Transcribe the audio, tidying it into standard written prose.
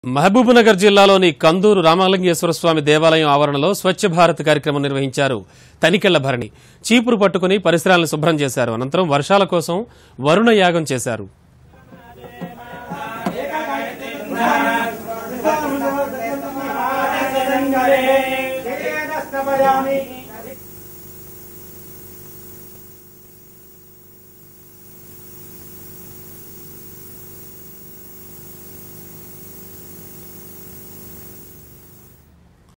మహబూబ్నగర్ జిల్లాలోని కందూరు రామలింగేశ్వర స్వామి దేవాలయం ఆవరణలో స్వచ్ఛ భారత్ కార్యక్రమం నిర్వహించారు. తనికెళ్ల భరణి చీపురు పట్టుకుని పరిసరాలను శుభ్రం చేశారు. అనంతరం వర్షాల కోసం వరుణ యాగం చేశారు.